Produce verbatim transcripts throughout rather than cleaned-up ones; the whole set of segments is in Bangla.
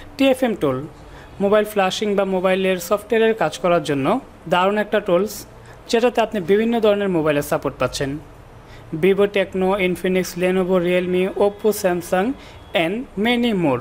টিএফএম টুল মোবাইল ফ্ল্যাশিং বা মোবাইলের সফটওয়্যারের কাজ করার জন্য দারুণ একটা টুলস, যেটাতে আপনি বিভিন্ন ধরনের মোবাইলের সাপোর্ট পাচ্ছেন। Vivo, Tecno, Infinix, Lenovo, Realme, Oppo, Samsung and many more.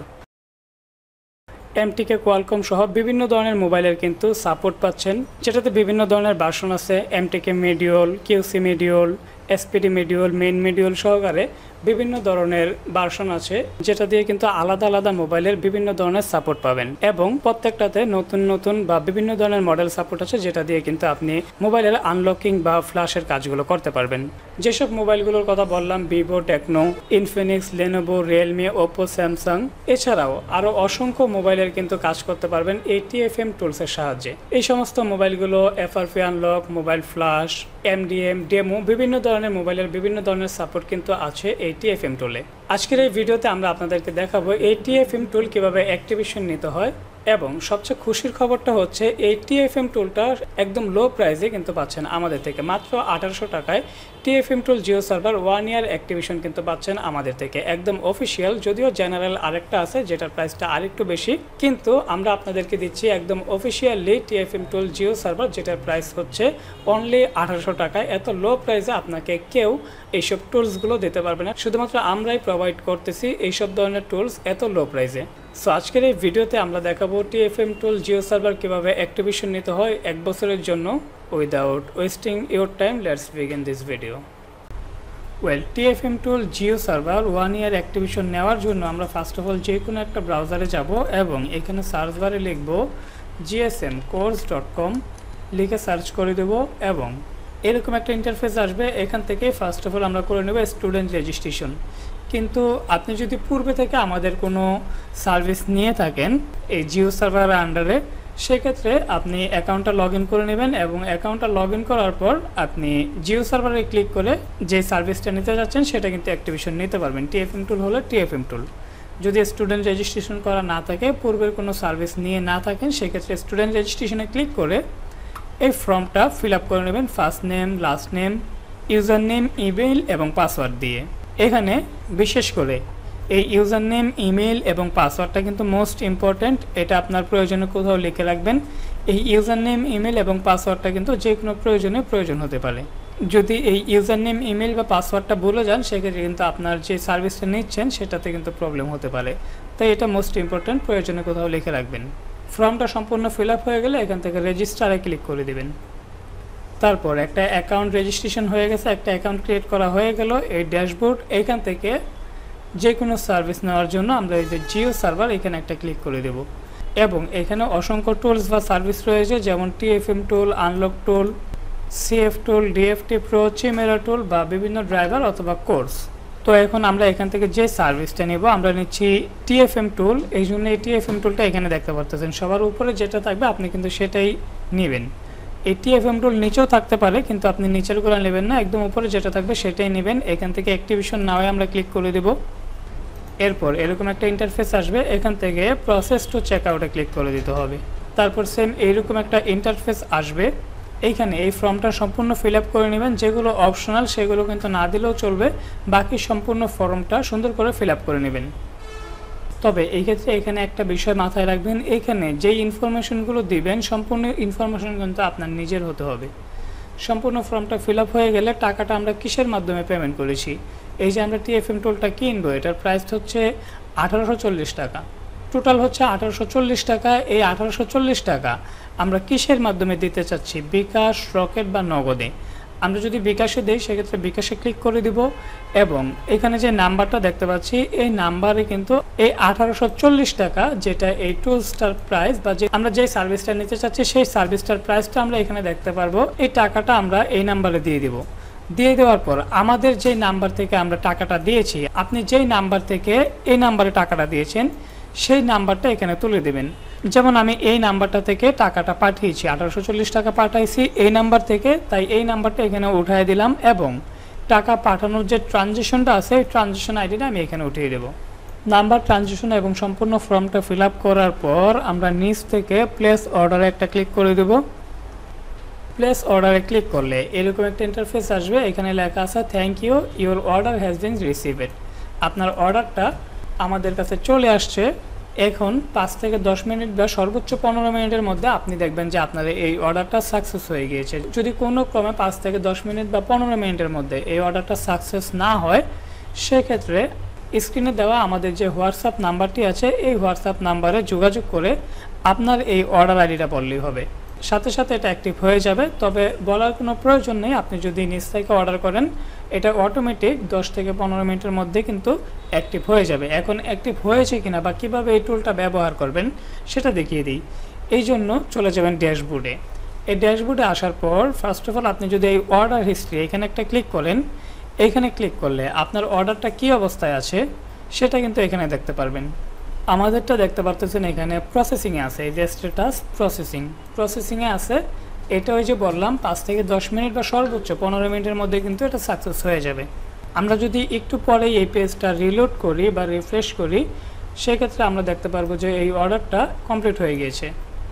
MTK, Qualcomm সহ বিভিন্ন ধরনের মোবাইলের কিন্তু সাপোর্ট পাচ্ছেন, যেটাতে বিভিন্ন ধরনের ভার্সন আছে। MTK module, QC module, SPD module, main module সহকারে বিভিন্ন ধরনের ভার্সন আছে, যেটা দিয়ে কিন্তু আলাদা আলাদা মোবাইলের বিভিন্ন ধরনের সাপোর্ট পাবেন এবং প্রত্যেকটাতে নতুন নতুন বা বিভিন্ন ধরনের মডেল সাপোর্ট আছে, যেটা দিয়ে কিন্তু আপনি মোবাইলের আনলকিং বা ফ্ল্যাশের কাজগুলো করতে পারবেন। যেসব মোবাইলগুলোর কথা বললাম, Vivo, Tecno, Infinix, Lenovo, Realme, Oppo, Samsung, এছাড়াও আরও অসংখ্য মোবাইলের কিন্তু কাজ করতে পারবেন এই টিএফএম টুলসের সাহায্যে। এই সমস্ত মোবাইলগুলো FRP unlock, mobile flash, MDM, demo, বিভিন্ন ধরনের মোবাইলের বিভিন্ন ধরনের সাপোর্ট কিন্তু আছে এই টিএফএম টুলে। আজকের এই ভিডিওতে আমরা আপনাদেরকে দেখাবো এই টিএফএম টুল কিভাবে অ্যাক্টিভেশন নিতে হয়, এবং সবচেয়ে খুশির খবরটা হচ্ছে এই টিএফএম টুলটা একদম লো প্রাইসে কিন্তু পাচ্ছেন আমাদের থেকে। মাত্র আঠারোশো টাকায় TFM tool Jio server one year activation কিন্তু পাচ্ছেন আমাদের থেকে, একদম অফিসিয়াল। যদিও জেনারেল আরেকটা আছে যেটার প্রাইসটা আরেকটু বেশি, কিন্তু আমরা আপনাদেরকে দিচ্ছি একদম officially TFM tool Jio server, যেটার প্রাইস হচ্ছে অনলি আঠারোশো টাকায়। এত লো প্রাইসে আপনাকে কেউ এইসব টুলসগুলো দিতে পারবে না, শুধুমাত্র আমরাই প্রোভাইড করতেছি এইসব ধরনের টুলস এত লো প্রাইসে। সো আজকের এই ভিডিওতে আমরা দেখাবো টিএফএম টুল জিও সার্ভার কীভাবে অ্যাক্টিভেশন নিতে হয় এক বছরের জন্য। Without wasting your time, let's begin this video. Well, TFM tool Jio server one year activation নেওয়ার জন্য আমরা ফার্স্ট অফ অল যে কোনো একটা ব্রাউজারে যাব এবং এখানে সার্চ বারে লিখব জিএসএম কোর্স ডট কম, লিখে সার্চ করে দেব এবং এরকম একটা ইন্টারফেস আসবে। এখান থেকে ফার্স্ট অফ অল আমরা করে নেব স্টুডেন্ট রেজিস্ট্রেশন। কিন্তু আপনি যদি পূর্বে থেকে আমাদের কোনো সার্ভিস নিয়ে থাকেন এই জিও সার্ভারের আন্ডারে, সেক্ষেত্রে আপনি অ্যাকাউন্টটা লগ ইন করে নেবেন এবং অ্যাকাউন্টটা লগ ইন করার পর আপনি জিও সার্ভারে ক্লিক করে যে সার্ভিসটা নিতে যাচ্ছেন সেটা কিন্তু অ্যাক্টিভেশন নিতে পারবেন। টিএফএম টুল হলে টিএফএম টুল। যদি স্টুডেন্ট রেজিস্ট্রেশন করা না থাকে, পূর্বের কোনো সার্ভিস নিয়ে না থাকেন, সেক্ষেত্রে স্টুডেন্ট রেজিস্ট্রেশনে ক্লিক করে এই ফর্মটা ফিল আপ করে নেবেন first name, last name, user name, email এবং পাসওয়ার্ড দিয়ে। এখানে বিশেষ করে এই ইউজার নেম, ইমেইল এবং পাসওয়ার্ডটা কিন্তু মোস্ট ইম্পর্ট্যান্ট। এটা আপনার প্রয়োজনে কোথাও লিখে রাখবেন। এই ইউজার নেম, ইমেইল এবং পাসওয়ার্ডটা কিন্তু যে কোনো প্রয়োজনে প্রয়োজন হতে পারে। যদি এই ইউজার নেম, ইমেইল বা পাসওয়ার্ডটা ভুলে যান, সেক্ষেত্রে কিন্তু আপনার যে সার্ভিসটা নিচ্ছেন সেটাতে কিন্তু প্রবলেম হতে পারে। তাই এটা মোস্ট ইম্পর্ট্যান্ট, প্রয়োজনে কোথাও লিখে রাখবেন। ফর্মটা সম্পূর্ণ ফিল আপ হয়ে গেলে এখান থেকে রেজিস্টারে ক্লিক করে দেবেন। তারপর একটা অ্যাকাউন্ট রেজিস্ট্রেশন হয়ে গেছে, একটা অ্যাকাউন্ট ক্রিয়েট করা হয়ে গেল। এই ড্যাশবোর্ড, এখান থেকে যে কোনো সার্ভিস নেওয়ার জন্য আমরা এই যে জিও সার্ভার, এখানে একটা ক্লিক করে দেব এবং এখানে অসংখ্য টুলস বা সার্ভিস রয়েছে, যেমন TFM tool, unlock tool, CF tool, DFT pro, Chimera tool বা বিভিন্ন ড্রাইভার অথবা কোর্স। তো এখন আমরা এখান থেকে যে সার্ভিসটা নেব, আমরা নিচ্ছি টিএফএম টুল। এই জন্য এই টিএফএম টুলটা এখানে দেখতে পারতেছেন, সবার উপরে যেটা থাকবে আপনি কিন্তু সেটাই নেবেন। এই টিএফএম টুল নিচেও থাকতে পারে, কিন্তু আপনি নিচের গুলো নেবেন না, একদম উপরে যেটা থাকবে সেটাই নেবেন। এখান থেকে অ্যাক্টিভেশন নাও আমরা ক্লিক করে দেব। এরপর এরকম একটা ইন্টারফেস আসবে, এখান থেকে প্রসেস টু চেক আউটে ক্লিক করে দিতে হবে। তারপর সেম এইরকম একটা ইন্টারফেস আসবে, এইখানে এই ফর্মটা সম্পূর্ণ ফিল আপ করে নেবেন। যেগুলো অপশনাল সেগুলো কিন্তু না দিলেও চলবে, বাকি সম্পূর্ণ ফর্মটা সুন্দর করে ফিল আপ করে নেবেন। তবে এই ক্ষেত্রে এখানে একটা বিষয় মাথায় রাখবেন, এখানে যেই ইনফরমেশনগুলো দিবেন সম্পূর্ণ ইনফরমেশন কিন্তু আপনার নিজের হতে হবে। সম্পূর্ণ ফর্মটা ফিল আপ হয়ে গেলে টাকাটা আমরা কিসের মাধ্যমে পেমেন্ট করেছি, এই যে আমরা টিএফএম টুলটা কিনবো, এটার প্রাইস হচ্ছে আঠারোশো চল্লিশ টাকা, টোটাল হচ্ছে আঠারোশো চল্লিশ টাকা। এই আঠারোশো চল্লিশ টাকা আমরা কিসের মাধ্যমে দিতে চাচ্ছি, বিকাশ, রকেট বা নগদে। আমরা যদি বিকাশে দিই সেক্ষেত্রে বিকাশে ক্লিক করে দিব এবং এখানে যে নাম্বারটা দেখতে পাচ্ছি এই নাম্বারে কিন্তু এই আঠারোশো চল্লিশ টাকা, যেটা এই টুলসটার প্রাইস বা যে আমরা যে সার্ভিসটা নিতে চাচ্ছি সেই সার্ভিসটার প্রাইসটা আমরা এখানে দেখতে পারবো। এই টাকাটা আমরা এই নাম্বারে দিয়ে দিব। দিয়ে দেওয়ার পর আমাদের যে নাম্বার থেকে আমরা টাকাটা দিয়েছি, আপনি যেই নাম্বার থেকে এই নাম্বারে টাকাটা দিয়েছেন সেই নাম্বারটা এখানে তুলে দেবেন। যেমন আমি এই নাম্বারটা থেকে টাকাটা পাঠিয়েছি, আঠারোশো চল্লিশ টাকা পাঠাইছি এই নাম্বার থেকে, তাই এই নাম্বারটা এখানে উঠিয়ে দিলাম এবং টাকা পাঠানোর যে ট্রানজ্যাকশনটা আছে এই ট্রানজ্যাকশন আইডিটা আমি এখানে উঠিয়ে দেবো। নাম্বার, ট্রানজ্যাকশন এবং সম্পূর্ণ ফর্মটা ফিল আপ করার পর আমরা নিচ থেকে প্লেস অর্ডারে একটা ক্লিক করে দেব। প্লেস অর্ডারে ক্লিক করলে এরকম একটা ইন্টারফেস আসবে, এখানে লেখা আছে thank you, your order has been received. আপনার অর্ডারটা আমাদের কাছে চলে আসছে এখন পাঁচ থেকে দশ মিনিট বা সর্বোচ্চ পনেরো মিনিটের মধ্যে আপনি দেখবেন যে আপনার এই অর্ডারটা সাকসেস হয়ে গিয়েছে। যদি কোনো ক্রমে পাঁচ থেকে দশ মিনিট বা পনেরো মিনিটের মধ্যে এই অর্ডারটা সাকসেস না হয়, সেক্ষেত্রে স্ক্রিনে দেওয়া আমাদের যে হোয়াটসঅ্যাপ নাম্বারটি আছে এই হোয়াটসঅ্যাপ নাম্বারে যোগাযোগ করে আপনার এই অর্ডার আইডিটা বললেই হবে, সাথে সাথে এটা অ্যাক্টিভ হয়ে যাবে। তবে বলার কোনো প্রয়োজন নেই, আপনি যদি নিজ থেকে অর্ডার করেন এটা অটোমেটিক দশ থেকে পনেরো মিনিটের মধ্যে কিন্তু অ্যাক্টিভ হয়ে যাবে। এখন অ্যাক্টিভ হয়েছে কিনা বা কীভাবে এই টুলটা ব্যবহার করবেন সেটা দেখিয়ে দিই। এই জন্য চলে যাবেন ড্যাশবোর্ডে। এই ড্যাশবোর্ডে আসার পর ফার্স্ট অফ অল আপনি যদি এই অর্ডার হিস্ট্রি এখানে একটা ক্লিক করেন, এইখানে ক্লিক করলে আপনার অর্ডারটা কী অবস্থায় আছে সেটা কিন্তু এখানে দেখতে পারবেন। আমাদেরটা দেখতে পারতেছেন এখানে প্রসেসিংয়ে আছে, এই যে স্ট্যাটাস প্রসেসিং প্রসেসিংয়ে আছে। এটা ওই যে বললাম পাঁচ থেকে দশ মিনিট বা সর্বোচ্চ পনেরো মিনিটের মধ্যে কিন্তু এটা সাকসেস হয়ে যাবে। আমরা যদি একটু পরে এই পেজটা রিলোড করি বা রিফ্রেশ করি, সেক্ষেত্রে আমরা দেখতে পারবো যে এই অর্ডারটা কমপ্লিট হয়ে গিয়েছে।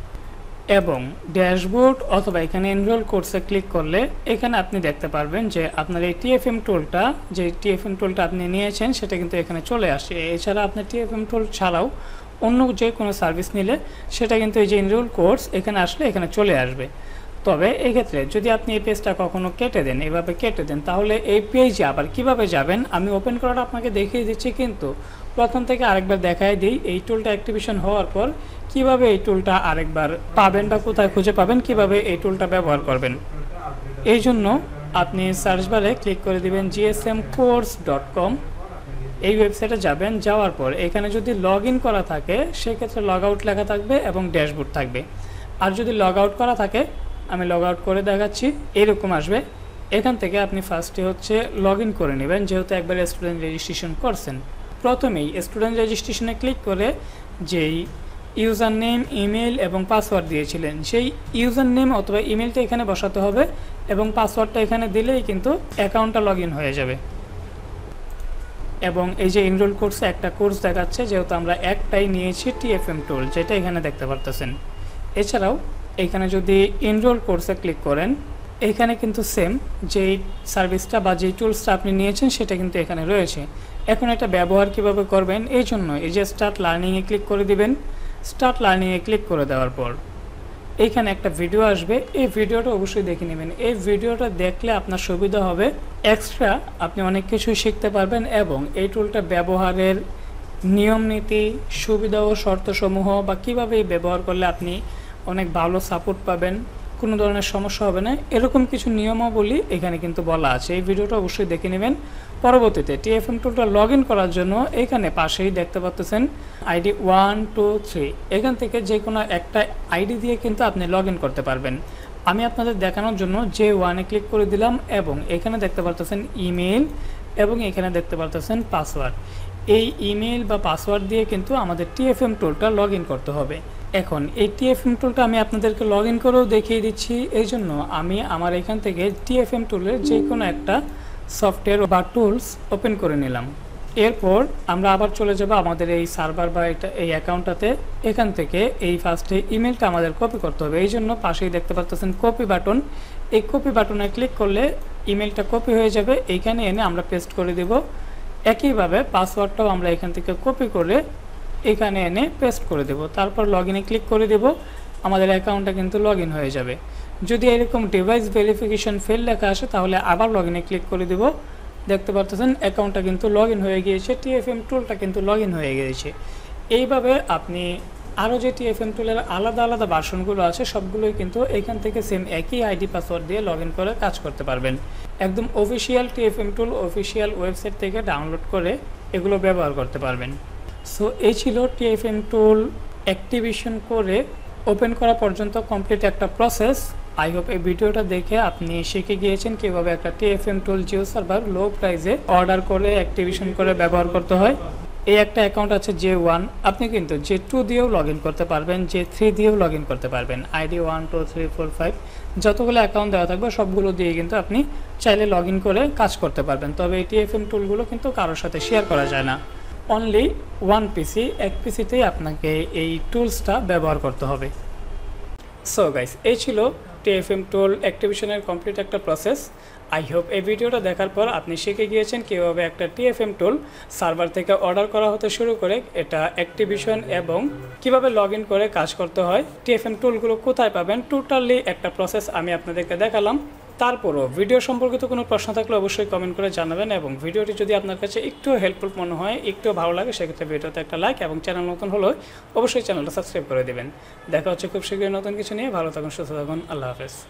এবং ড্যাশবোর্ড অথবা এখানে এনরোল কোর্সে ক্লিক করলে এখানে আপনি দেখতে পারবেন যে আপনার এই টিএফএম টুলটা, যে টিএফএম টুলটা আপনি নিয়েছেন সেটা কিন্তু এখানে চলে আসে। এছাড়া আপনার টিএফএম টুল ছাড়াও অন্য যে কোনো সার্ভিস নিলে সেটা কিন্তু এই যে এনরোল কোর্স এখানে আসলে এখানে চলে আসবে। তবে এক্ষেত্রে যদি আপনি এই পেজটা কখনো কেটে দেন, এভাবে কেটে দেন, তাহলে এই পেজে আবার কিভাবে যাবেন আমি ওপেন করাটা আপনাকে দেখিয়ে দিচ্ছি, কিন্তু প্রথম থেকে আরেকবার দেখাই দিই এই টুলটা অ্যাক্টিভেশন হওয়ার পর কিভাবে এই টুলটা আরেকবার পাবেন বা কোথায় খুঁজে পাবেন, কিভাবে এই টুলটা ব্যবহার করবেন। এই জন্য আপনি সার্চ বারে ক্লিক করে দিবেন জিএসএম কোর্স ডট কম, এই ওয়েবসাইটে যাবেন। যাওয়ার পর এখানে যদি লগ ইন করা থাকে সেক্ষেত্রে লগ আউট লেখা থাকবে এবং ড্যাশবোর্ড থাকবে। আর যদি লগ আউট করা থাকে, আমি লগ আউট করে দেখাচ্ছি, এরকম আসবে। এখান থেকে আপনি ফার্স্টে হচ্ছে লগ ইন করে নেবেন, যেহেতু একবার স্টুডেন্ট রেজিস্ট্রেশন করছেন। প্রথমেই স্টুডেন্ট রেজিস্ট্রেশনে ক্লিক করে যেই ইউজার নেম, ইমেল এবং পাসওয়ার্ড দিয়েছিলেন সেই ইউজার নেম অথবা ইমেলটা এখানে বসাতে হবে এবং পাসওয়ার্ডটা এখানে দিলেই কিন্তু অ্যাকাউন্টটা লগ ইন হয়ে যাবে। এবং এই যে এনরোল কোর্সে একটা কোর্স দেখাচ্ছে, যেহেতু আমরা একটাই নিয়েছি টিএফএম টুল, যেটা এখানে দেখতে পারতেছেন। এছাড়াও এখানে যদি এনরোল কোর্সে ক্লিক করেন, এখানে কিন্তু সেম যেই সার্ভিসটা বা যেই টুলসটা আপনি নিয়েছেন সেটা কিন্তু এখানে রয়েছে। এখন এটা ব্যবহার কিভাবে করবেন, এই জন্য এই যে স্টার্ট লার্নিংয়ে ক্লিক করে দিবেন। স্টার্ট লার্নিংয়ে ক্লিক করে দেওয়ার পর এইখানে একটা ভিডিও আসবে, এই ভিডিওটা অবশ্যই দেখে নেবেন। এই ভিডিওটা দেখলে আপনার সুবিধা হবে, এক্সট্রা আপনি অনেক কিছুই শিখতে পারবেন এবং এই টুলটা ব্যবহারের নিয়ম নীতি, সুবিধা ও শর্তসমূহ বা কীভাবে ব্যবহার করলে আপনি অনেক ভালো সাপোর্ট পাবেন, কোনো ধরনের সমস্যা হবে না, এরকম কিছু নিয়মাবলী এখানে কিন্তু বলা আছে। এই ভিডিওটা অবশ্যই দেখে নেবেন। পরবর্তীতে টিএফএম টুলটা লগ ইন করার জন্য এখানে পাশেই দেখতে পাচ্ছেন আইডি ওয়ান টু থ্রি, এখান থেকে যে কোনো একটা আইডি দিয়ে কিন্তু আপনি লগ ইন করতে পারবেন। আমি আপনাদের দেখানোর জন্য যে ওয়ানে ক্লিক করে দিলাম এবং এখানে দেখতে পাচ্ছেন ইমেল এবং এখানে দেখতে পাচ্ছেন পাসওয়ার্ড। এই ইমেল বা পাসওয়ার্ড দিয়ে কিন্তু আমাদের টিএফএম টুলটা লগ ইন করতে হবে। এখন এই টিএফএম টুলটা আমি আপনাদেরকে লগ ইন করেও দেখিয়ে দিচ্ছি, এই জন্য আমি আমার এখান থেকে টিএফএম টুলের যে কোনো একটা সফটওয়্যার বা টুলস ওপেন করে নিলাম। এরপর আমরা আবার চলে যাব আমাদের এই সার্ভার বা এটা এই অ্যাকাউন্টটাতে। এখান থেকে এই ফার্স্টে ইমেলটা আমাদের কপি করতে হবে, এই জন্য পাশেই দেখতে পাচ্ছেন কপি বাটন। এই কপি বাটনে ক্লিক করলে ইমেলটা কপি হয়ে যাবে, এইখানে এনে আমরা পেস্ট করে দেব। একইভাবে পাসওয়ার্ডটাও আমরা এখান থেকে কপি করে এখানে এনে পেস্ট করে দেব, তারপর লগ ইনে ক্লিক করে দেব। আমাদের অ্যাকাউন্টটা কিন্তু লগ ইন হয়ে যাবে। যদি এরকম ডিভাইস ভেরিফিকেশন ফেল লেখা আসে তাহলে আবার লগ ইনে ক্লিক করে দেব। দেখতে পাচ্ছেন অ্যাকাউন্টটা কিন্তু লগ ইন হয়ে গিয়েছে, টিএফএম টুলটা কিন্তু লগ ইন হয়ে গিয়েছে। এইভাবে আপনি আরও যে টিএফএম টুলের আলাদা আলাদা ভার্সনগুলো আছে সবগুলোই কিন্তু এখান থেকে সেম একই আইডি পাসওয়ার্ড দিয়ে লগ ইন করে কাজ করতে পারবেন। একদম official TFM tool official website থেকে ডাউনলোড করে এগুলো ব্যবহার করতে পারবেন। সো এই ছিল টিএফএম টুল অ্যাক্টিভেশন করে ওপেন করা পর্যন্ত কমপ্লিট একটা প্রসেস। আই হোপ এই ভিডিওটা দেখে আপনি শিখে গিয়েছেন কীভাবে একটা TFM tool Jio server low প্রাইসে অর্ডার করে অ্যাক্টিভেশন করে ব্যবহার করতে হয়। এই একটা অ্যাকাউন্ট আছে জে ওয়ান, আপনি কিন্তু জে টু দিয়েও লগ ইন করতে পারবেন, জে থ্রি দিয়েও লগ ইন করতে পারবেন। ID one two three four five যতগুলো অ্যাকাউন্ট দেওয়া থাকবে সবগুলো দিয়ে কিন্তু আপনি চাইলে লগ ইন করে কাজ করতে পারবেন। তবে এই টিএফএম টুলগুলো কিন্তু কারোর সাথে শেয়ার করা যায় না, অনলি ওয়ান পিসি, এক পিসিতেই আপনাকে এই টুলসটা ব্যবহার করতে হবে। সো গাইস, এই ছিল টিএফএম টুল অ্যাক্টিভেশনের কমপ্লিট একটা প্রসেস। আই হোপ এই ভিডিওটা দেখার পর আপনি শিখে গিয়েছেন কীভাবে একটা টিএফএম টুল সার্ভার থেকে অর্ডার করা হতে শুরু করে এটা অ্যাক্টিভেশন এবং কিভাবে লগ ইন করে কাজ করতে হয়, টিএফএম টুলগুলো কোথায় পাবেন, টোটালি একটা প্রসেস আমি আপনাদেরকে দেখালাম। তারপরও ভিডিও সম্পর্কিত কোনো প্রশ্ন থাকলে অবশ্যই কমেন্ট করে জানাবেন এবং ভিডিওটি যদি আপনার কাছে একটু হেল্পফুল মনে হয়, একটু ভালো লাগে, সেক্ষেত্রে ভিডিওতে একটা লাইক এবং চ্যানেল নতুন হলে অবশ্যই চ্যানেলটা সাবস্ক্রাইব করে দেবেন। দেখা হচ্ছে খুব শীঘ্রই নতুন কিছু নিয়ে। ভালো থাকুন, সুস্থ থাকুন, আল্লাহ হাফেজ।